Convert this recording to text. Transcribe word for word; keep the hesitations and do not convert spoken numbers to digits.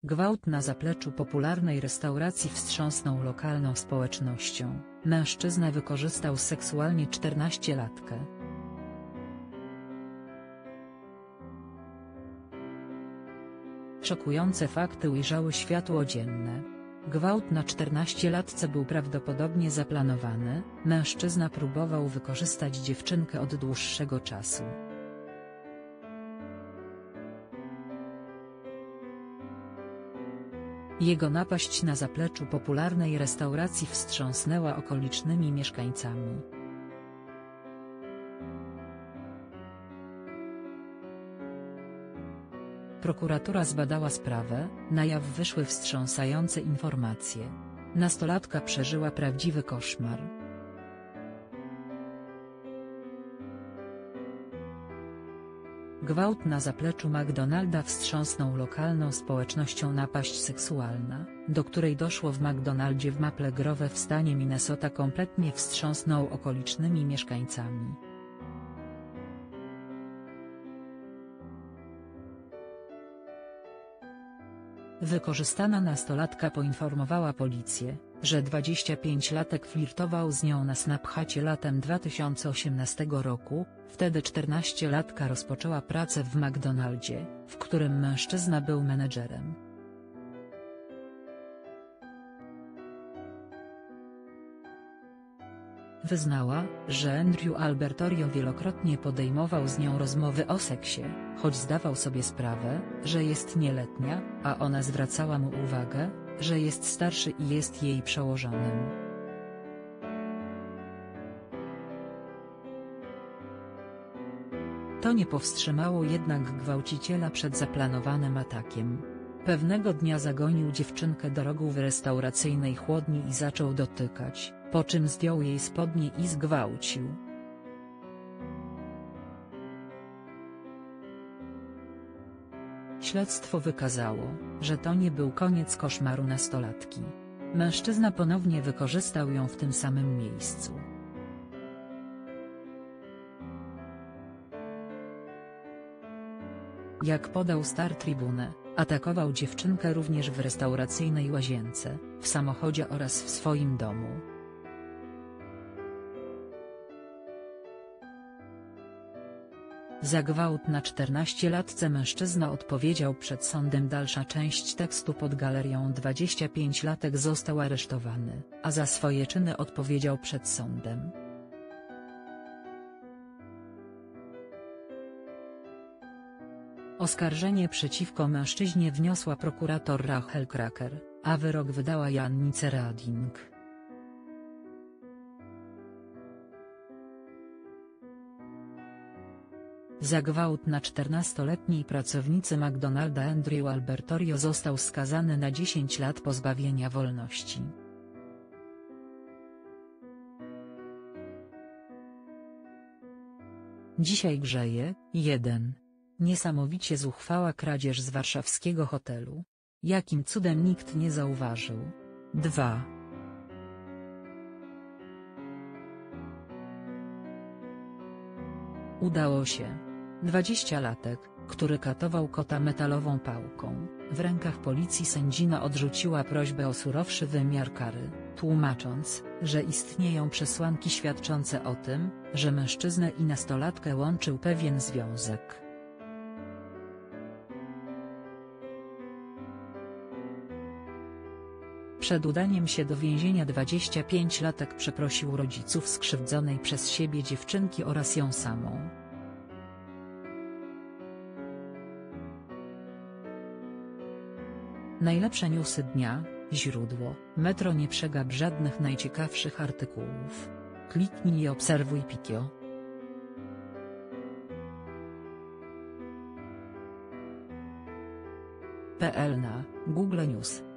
Gwałt na zapleczu popularnej restauracji wstrząsnął lokalną społecznością. Mężczyzna wykorzystał seksualnie czternastolatkę. Szokujące fakty ujrzały światło dzienne. Gwałt na czternastolatce był prawdopodobnie zaplanowany, mężczyzna próbował wykorzystać dziewczynkę od dłuższego czasu. Jego napaść na zapleczu popularnej restauracji wstrząsnęła okolicznymi mieszkańcami. Prokuratura zbadała sprawę, na jaw wyszły wstrząsające informacje. Nastolatka przeżyła prawdziwy koszmar. Gwałt na zapleczu McDonalda wstrząsnął lokalną społecznością. Napaść seksualna, do której doszło w McDonaldzie w Maple Grove w stanie Minnesota, kompletnie wstrząsnął okolicznymi mieszkańcami. Wykorzystana nastolatka poinformowała policję, że dwudziestopięciolatek flirtował z nią na Snapchacie latem dwa tysiące osiemnastego roku, wtedy czternastolatka rozpoczęła pracę w McDonaldzie, w którym mężczyzna był menedżerem. Wyznała, że Andrew Albertorio wielokrotnie podejmował z nią rozmowy o seksie, choć zdawał sobie sprawę, że jest nieletnia, a ona zwracała mu uwagę, że jest starszy i jest jej przełożonym. To nie powstrzymało jednak gwałciciela przed zaplanowanym atakiem. Pewnego dnia zagonił dziewczynkę do rogu w restauracyjnej chłodni i zaczął dotykać, po czym zdjął jej spodnie i zgwałcił. Śledztwo wykazało, że to nie był koniec koszmaru nastolatki. Mężczyzna ponownie wykorzystał ją w tym samym miejscu. Jak podał Star Tribune, atakował dziewczynkę również w restauracyjnej łazience, w samochodzie oraz w swoim domu. Za gwałt na czternastolatce mężczyzna odpowiedział przed sądem. Dalsza część tekstu pod galerią. dwudziestopięciolatek został aresztowany, a za swoje czyny odpowiedział przed sądem. Oskarżenie przeciwko mężczyźnie wniosła prokurator Rachel Kraker, a wyrok wydała Jannice Rading. Za gwałt na czternastoletniej pracownicy McDonalda Andrew Albertorio został skazany na dziesięć lat pozbawienia wolności. Dzisiaj grzeje. jeden. Niesamowicie zuchwała kradzież z warszawskiego hotelu. Jakim cudem nikt nie zauważył? dwa. Udało się. dwudziestolatek, który katował kota metalową pałką, w rękach policji sędzina odrzuciła prośbę o surowszy wymiar kary, tłumacząc, że istnieją przesłanki świadczące o tym, że mężczyznę i nastolatkę łączył pewien związek. Przed udaniem się do więzienia dwudziestopięciolatek przeprosił rodziców skrzywdzonej przez siebie dziewczynki oraz ją samą. Najlepsze newsy dnia, źródło, Metro. Nie przegap żadnych najciekawszych artykułów. Kliknij i obserwuj Pikio. P L na Google News.